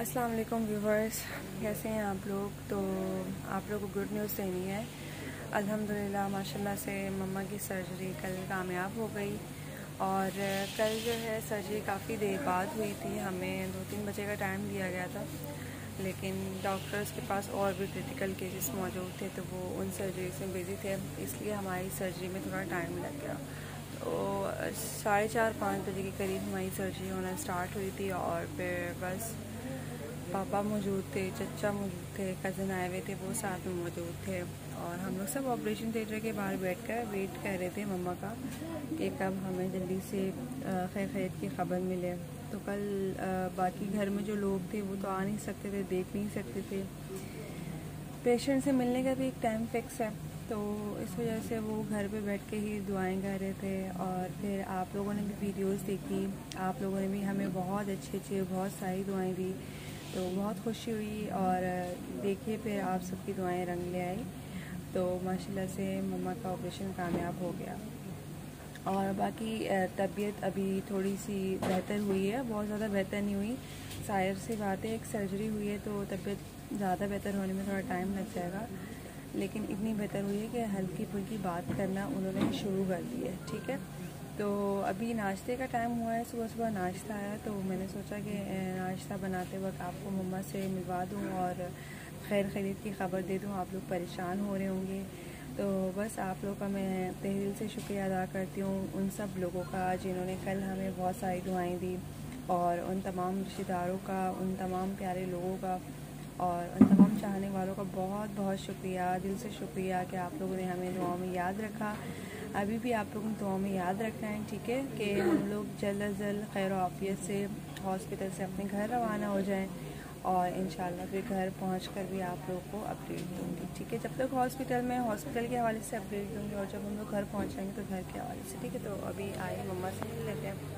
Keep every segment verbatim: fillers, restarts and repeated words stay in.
अस्सलाम वालेकुम व्यूवर्स, कैसे हैं आप लोग। तो आप लोग को गुड न्यूज़ देनी है। अल्हम्दुलिल्लाह माशाल्लाह से मम्मा की सर्जरी कल कामयाब हो गई। और कल जो है सर्जरी काफ़ी देर बाद हुई थी। हमें दो तीन बजे का टाइम दिया गया था, लेकिन डॉक्टर्स के पास और भी क्रिटिकल केसेस मौजूद थे, तो वो उन सर्जरी से बिज़ी थे, इसलिए हमारी सर्जरी में थोड़ा टाइम लग गया। तो साढ़े चार पाँच बजे के करीब हमारी सर्जरी होना स्टार्ट हुई थी। और फिर बस पापा मौजूद थे, चचा मौजूद थे, कज़न आए हुए थे, वो साथ में मौजूद थे। और हम लोग सब ऑपरेशन थिएटर के बाहर बैठकर वेट कर रहे थे मम्मा का कि कब हमें जल्दी से खैर खैरियत की खबर मिले। तो कल आ, बाकी घर में जो लोग थे वो तो आ नहीं सकते थे, देख नहीं सकते थे। पेशेंट से मिलने का भी एक टाइम फिक्स है, तो इस वजह से वो घर पे बैठ के ही दुआएं कर रहे थे। और फिर आप लोगों ने भी वीडियोस देखी, आप लोगों ने भी हमें बहुत अच्छी अच्छी बहुत सारी दुआएं दी, तो बहुत खुशी हुई। और देखिए फिर आप सबकी दुआएं रंग ले आई, तो माशाल्लाह से मम्मा का ऑपरेशन कामयाब हो गया। और बाकी तबीयत अभी थोड़ी सी बेहतर हुई है, बहुत ज़्यादा बेहतर नहीं हुई। जाहिर सी बात है, एक सर्जरी हुई है तो तबीयत ज़्यादा बेहतर होने में थोड़ा टाइम लग जाएगा, लेकिन इतनी बेहतर हुई है कि हल्की फुल्की बात करना उन्होंने शुरू कर दी है। ठीक है, तो अभी नाश्ते का टाइम हुआ है, सुबह सुबह नाश्ता आया, तो मैंने सोचा कि नाश्ता बनाते वक्त आपको मम्मा से मिलवा दूँ और खैर खैरियत की ख़बर दे दूँ। आप लोग परेशान हो रहे होंगे, तो बस आप लोग का मैं तहे दिल से शुक्रिया अदा करती हूँ उन सब लोगों का जिन्होंने कल हमें बहुत सारी दुआएं दी, और उन तमाम रिश्तेदारों का, उन तमाम प्यारे लोगों का और उन तमाम चाहने वालों का बहुत बहुत शुक्रिया, दिल से शुक्रिया कि आप लोगों ने हमें दुआओं में याद रखा। अभी भी आप लोगों ने दुआओं में याद रखना है, ठीक है, कि हम लोग जल्द अज जल्द खैर आफियत से हॉस्पिटल से अपने घर रवाना हो जाएं। और इंशाल्लाह फिर घर पहुंचकर भी आप लोगों को अपडेट दूँगी, ठीक है। जब तक हॉस्पिटल में हॉस्पिटल के हवाले से अपडेट दूँगी, और जब हम लोग घर पहुँच जाएंगे तो घर के हवाले से, ठीक है। तो अभी आए मम्मा से मिल लेते हैं।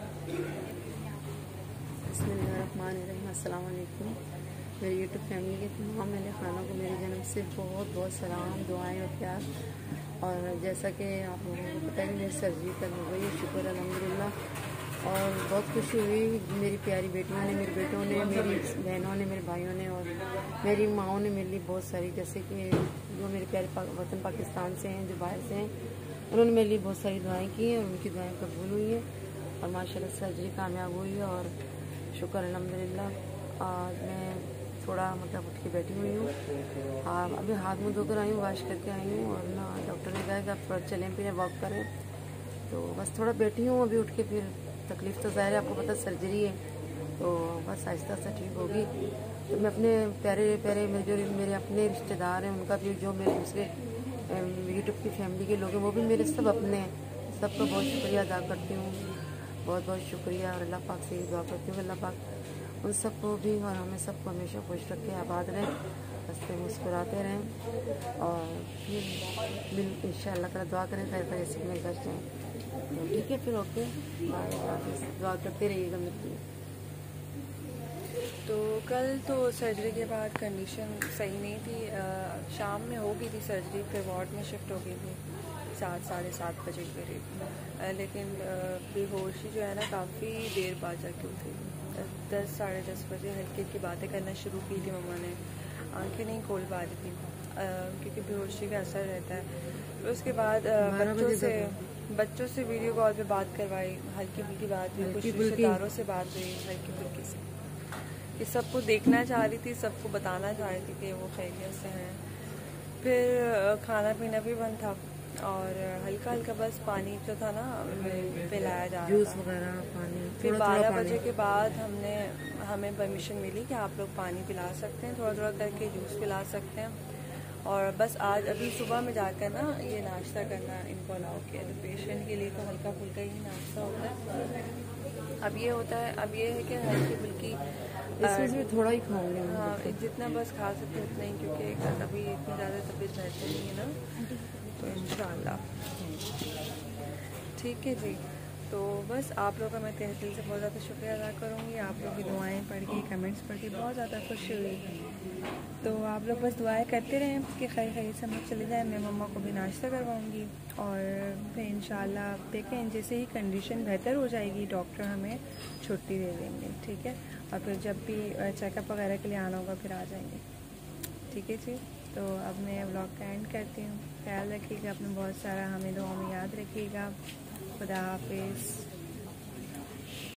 बिस्मिल्लाहिर्रहमानिर्रहीम। अस्सलाम वालेकुम मेरी यूट्यूब फैमिली के तमाम मेरे खानों को मेरी जन्म से बहुत बहुत सलाम, दुआएं और प्यार। और जैसा कि आप लोगों को पता है मेरी सर्जरी कल हो गई, शुक्र अल्हम्दुलिल्लाह। और बहुत खुशी हुई, मेरी प्यारी बेटियों ने, मेरे बेटों ने, मेरी बहनों ने, मेरे भाइयों ने और मेरी माँओं ने मेरे लिए बहुत सारी, जैसे कि जो मेरे प्यारे पा, वतन पाकिस्तान से हैं, जो बाहर से हैं, उन्होंने मेरे लिए बहुत सारी दुआएं की हैं और उनकी दुआएं कबूल हुई हैं और माशाल्लाह सर्जरी कामयाब हुई है और शुक्र अल्हम्दुलिल्लाह। आज मैं थोड़ा मतलब उठ के बैठी हुई हूँ। हाँ, अभी हाथ मुँह धोकर आई हूँ, वॉश करके आई हूँ। और ना डॉक्टर ने कहा कि आप थोड़ा चलें फिर वॉक करें, तो बस थोड़ा बैठी हूँ अभी उठ के। फिर तकलीफ़ तो ज़ाहिर है, आपको पता सर्जरी है, तो बस आहिस्ता आहिस्ता ठीक होगी। तो मैं अपने प्यारे प्यारे मेरे जो मेरे अपने रिश्तेदार हैं उनका भी, जो मेरे दूसरे यूट्यूब की फैमिली के लोग हैं वो भी मेरे सब अपने हैं, सबका बहुत शुक्रिया अदा करती हूँ, बहुत बहुत शुक्रिया। और अल्लाह पाक से दुआ करती हूँ, अल्लाह पाक उन सबको भी और हमें सबको हमेशा खुश रखे, आबाद रहें, हंसते मुस्कुराते रहें। और फिर मिल इंशाअल्लाह ताला दुआ करें खैर खैर से अपने घर जाएँ, तो ठीक है फिर ओके, दुआ करते रहिएगा मेरे लिए। तो कल तो सर्जरी के बाद कंडीशन सही नहीं थी। आ, शाम में हो गई थी सर्जरी, फिर वार्ड में शिफ्ट हो गई थी सात साढ़े सात बजे के करीब। लेकिन बेहोशी जो है ना काफ़ी देर बाद जाके उठी, दस साढ़े दस बजे हल्की की बातें करना शुरू की थी मम्मा ने, आंखें नहीं खोल पा रही थी क्योंकि बेहोशी का असर रहता है। फिर उसके बाद बच्चों से बच्चों से वीडियो कॉल पे बात करवाई, हल्की फुल्की बात हुई, कुछ रिश्तेदारों से बात हुई हल्की फुल्की से, कि सबको देखना चाह रही थी, सबको बताना चाह रही थी कि वो खैरियत से हैं। फिर खाना पीना भी बंद था और हल्का हल्का बस पानी जो था ना पिलाया जा रहा जूस वगैरह पानी। फिर बारह बजे के बाद हमने हमें परमिशन मिली कि आप लोग पानी पिला सकते हैं, थोड़ा थोड़ा करके जूस पिला सकते हैं। और बस आज अभी सुबह में जाकर ना ये नाश्ता करना इनको अलाउ किया, तो पेशेंट के लिए तो हल्का फुल्का ही नाश्ता होता है। अब ये होता है, अब ये है कि हल्की फुल्की इसमें थोड़ा ही खाऊंगी। हाँ, जितना बस खा सकते उतना ही, क्योंकि अभी इतनी ज़्यादा तबीयत बेहतर नहीं है ना, तो इंशाल्लाह ठीक है जी। तो बस आप लोगों का मैं तहे दिल से बहुत ज़्यादा शुक्रिया अदा करूँगी। आप लोगों की दुआएं पढ़ के, कमेंट्स पढ़ के बहुत ज़्यादा खुशी हुई। तो आप लोग बस दुआएं करते रहें कि खैर खैर से हम लोग चले जाएँ। मैं मम्मा को भी नाश्ता करवाऊँगी और फिर इंशाल्लाह देखें, जैसे ही कंडीशन बेहतर हो जाएगी डॉक्टर हमें छुट्टी दे देंगे, ठीक है। और फिर जब भी चेकअप वगैरह के लिए आना होगा फिर आ जाएंगे, ठीक है जी। तो अब मैं व्लॉग का एंड करती हूँ। ख्याल रखिएगा अपना बहुत सारा, हमें दुआ में याद रखिएगा। खुदा हाफिज़।